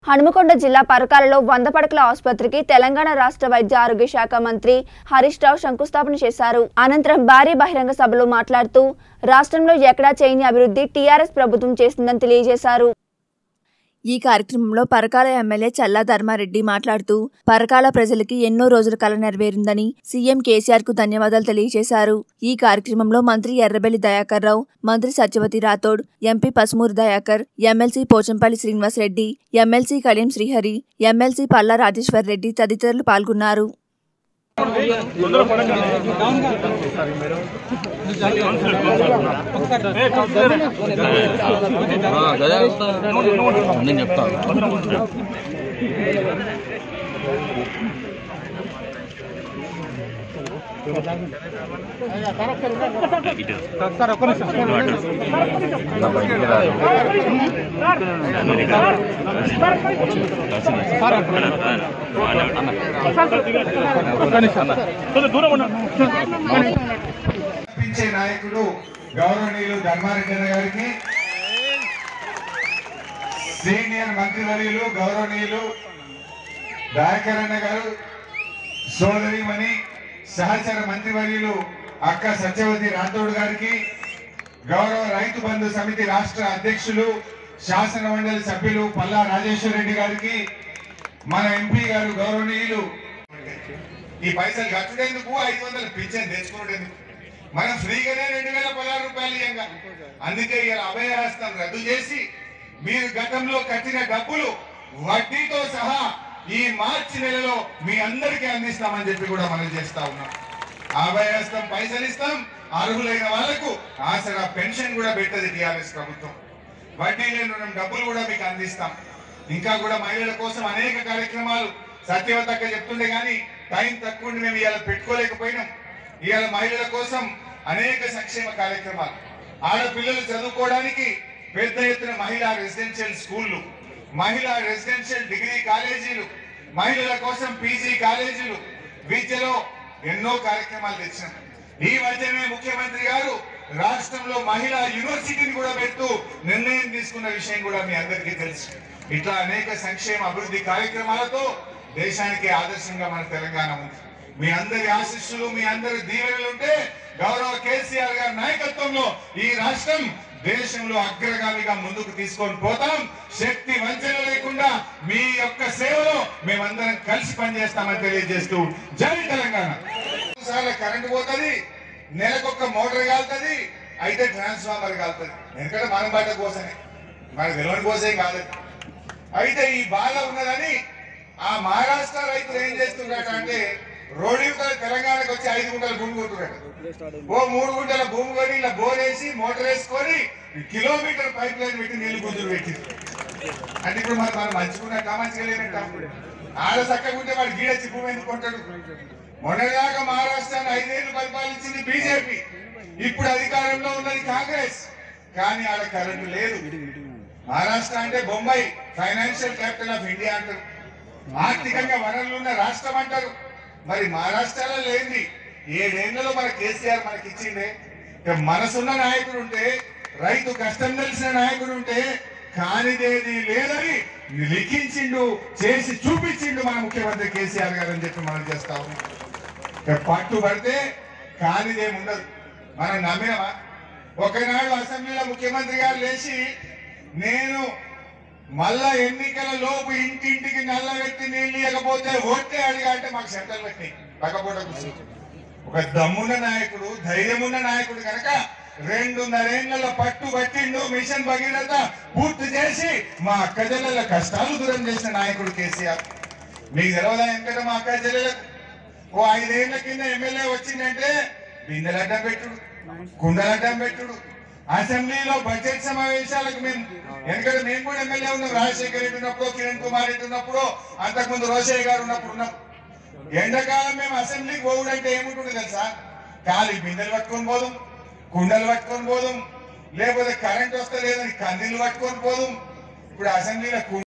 హనుమకొండ జిల్లా పరకాలలో 100 పడకల ఆసుపత్రికి తెలంగాణ రాష్ట్ర వైద్య ఆరోగ్య శాఖ మంత్రి హరీష్ రావు శంకుస్థాపన చేశారు. అనంతరం భారీ బహిరంగ సభలో మాట్లాడుతూ రాష్ట్రంలో ఎక్కడా చేయని అభివృద్ధి టీఆర్ఎస్ ప్రభుత్వం చేస్తుందని తెలియజేశారు. ఈ కార్యక్రమంలో పరకాల ఎమ్మెల్యే చల్లా ధర్మారెడ్డి మాట్లాడుతూ పరకాల ప్రజలకి ఎన్నో రోజుల కల నెరవేరిందని సీఎం కేసీఆర్ కు ధన్యవాదాలు తెలియజేశారు. ఈ కార్యక్రమంలో మంత్రి ఎర్రబెల్లి దయాకర్ రావు, మంత్రి Satyavathi Rathod, MP Pasumuri Dayakar, MLC Pochampally Srinivas Reddy, MLC Kalyan Srihari, MLC Palla Rajeshwar Reddy తదితరులు పాల్గొన్నారు. నాయకుడు గౌరవనీయులు ధర్మారెడ్డి గారికి, సీనియర్ మంత్రివర్యులు గౌరవనీయులు దయాకర్ అన్న గారు, సోదరిమణి సహచర మంత్రివర్యులు అక్క సత్యవతి రాథోడ్ గారికి, గౌరవ రైతు బంధు సమితి రాష్ట్ర అధ్యక్షులు శాసన మండలి సభ్యులు పల్లా రాజేశ్వర్ రెడ్డి గారికి, మన ఎంపీ గారు గౌరవనీయులు ఈ పైసలు ఖర్చుడేందుకు 500 పింఛన్ తెచ్చుకునేందుకు మనం ఫ్రీగానే 2016 రూపాయలు ఇయ్యంగా. అందుకే ఇలా అభయహస్తం రద్దు చేసి మీరు గతంలో కట్టిన డబ్బులు వడ్డీతో సహా ఈ మార్చి నెలలో మీ అందరికీ అందిస్తామని చెప్పి కూడా మనం చేస్తా ఉన్నాం. అభయహస్తం పైసలు ఇస్తాం, అర్హులైన వాళ్లకు ఆసరా పెన్షన్ కూడా పెట్టదు టీఆర్ఎస్ ప్రభుత్వం. వడ్డీ లేని డబ్బులు కూడా మీకు అందిస్తాం. ఇంకా కూడా మహిళల కోసం అనేక కార్యక్రమాలు సత్యవతక్క చెప్తుండే కానీ టైం తక్కువ మేము ఇవాళ పెట్టుకోలేకపోయినాం. ఇవాళ మహిళల కోసం అనేక సంక్షేమ కార్యక్రమాలు, ఆడపిల్లలు చదువుకోవడానికి పెద్ద ఎత్తున మహిళా రెసిడెన్షియల్ స్కూళ్లు, మహిళా రెసిడెన్షియల్ డిగ్రీ కాలేజీలు, మహిళల కోసం పీజీ కాలేజీలు, విద్యలో ఎన్నో కార్యక్రమాలు తెచ్చినాం. ఈ మధ్యనే ముఖ్యమంత్రి గారు రాష్ట్రంలో మహిళా యూనివర్సిటీని కూడా పెడుతూ నిర్ణయం తీసుకున్న విషయం కూడా మీ అందరికీ తెలుసు. ఇట్లా అనేక సంక్షేమ అభివృద్ధి కార్యక్రమాలతో దేశానికి ఆదర్శంగా మన తెలంగాణ ఉంది. మీ అందరి ఆశీస్సులు, మీ అందరి దీవెనలు ఉంటే గౌరవ కేసీఆర్ గారి నాయకత్వంలో ఈ రాష్ట్రం దేశంలో అగ్రగామిగా ముందుకు తీసుకొని పోతాం. శక్తి వంచన లేకుండా మీ యొక్క సేవలో మేమందరం కలిసి పనిచేస్తామని తెలియజేస్తూ జై తెలంగాణ. కరెంటు పోతుంది, నెలకొక మోటార్ కాలుతుంది, అయితే ట్రాన్స్ఫార్మర్ కాలుతుంది. ఎందుకంటే మనం బట్ట కోసమే, మనకు తెలియని కోసమే కాదు. అయితే ఈ బాధ ఉన్నదని ఆ మహారాష్ట్ర రైతులు ఏం చేస్తున్నారట అంటే రోడ్డు తెలంగాణకు వచ్చి 5 గుంటల భూమి కొంటున్నాడు. 3 గుంటల భూమి కొని ఇలా బోరేసి మోటార్ వేసుకొని కిలోమీటర్ పైప్ లైన్ పెట్టి నీళ్లు గుంజులు పెట్టింది. అంటే ఇప్పుడు మనం మంచుకున్నట్ట మంచిగా లేనట్ట. ఆడ చక్కగుంటే వాడు గీడచ్చి భూమి ఎందుకు కొంటాడు? మొన్నదాకా మహారాష్ట్రాన్ని 5 ఏళ్లు పరిపాలించింది బీజేపీ, ఇప్పుడు అధికారంలో ఉన్నది కాంగ్రెస్. కానీ ఆడ కరెంటు లేదు. మహారాష్ట్ర అంటే Bombay, financial capital of India అంటారు, ఆర్థికంగా వనరులు ఉన్న రాష్ట్రం అంటారు. మరి మహారాష్ట్రలో లేని 7 ఏళ్లలో మన కేసీఆర్ మనకి ఇచ్చిండే. మనసున్న నాయకుడు ఉంటే, రైతు కష్టం తెలిసిన నాయకుడు ఉంటే కానిదేది లేదని లిఖించిండు, చేసి చూపించిండు మన ముఖ్యమంత్రి కేసీఆర్ గారు అని చెప్పి మనం చేస్తా ఉన్నాం. పట్టుబడితే కానిదేమి ఉండదు. మనం నమ్మినమా? ఒకనాడు అసెంబ్లీలో ముఖ్యమంత్రి గారు లేచి నేను మళ్ళా ఎన్నికల లోపు ఇంటింటికి నల్ల వ్యక్తి నీళ్ళు ఇవ్వకపోతే ఓటే అడిగా అంటే మాకు సెంటర్లు పెట్టినాయి పక్కపోట కూర్చొని. ఒక దమ్మున్న నాయకుడు, ధైర్యమున్న నాయకుడు కనుక 2.5 ఏళ్లలో పట్టుబట్టిండు. మిషన్ భగీరథ పూర్తి చేసి మా అక్క చెల్లెల కష్టాలు దూరం చేసిన నాయకుడు కేసీఆర్. మీకు తెలవదా? ఎందుకంటే మా అక్క చెల్లెలకు 5 ఏళ్ల కింద ఎమ్మెల్యే వచ్చిందంటే బిందెలు అడ్డం పెట్టుడు, కుండలు అడ్డం పెట్టుడు. అసెంబ్లీలో బడ్జెట్ సమావేశాలకు ఎందుకంటే మేము కూడా ఎమ్మెల్యే ఉన్నాం. రాజశేఖర రెడ్డి ఉన్నప్పుడు, కిరణ్ కుమార్ రెడ్డి ఉన్నప్పుడు, అంతకుముందు రోషయ్య గారు ఉన్నప్పుడు ఉన్నాం. ఎండాకాలం మేము అసెంబ్లీకి పోవుడంటే ఏముంటుంది తెలుసా? ఖాళీ బిందెలు పట్టుకొని పోదాం, కుండలు పట్టుకొని పోదాం, లేకపోతే కరెంట్ వస్తలేదని కందిలు పట్టుకొని పోదాం. ఇప్పుడు అసెంబ్లీలో